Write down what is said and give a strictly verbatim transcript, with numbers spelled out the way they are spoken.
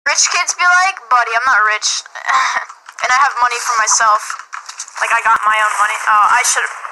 Rich kids be like, buddy, I'm not rich. And I have money for myself. Like, I got my own money. Oh, I should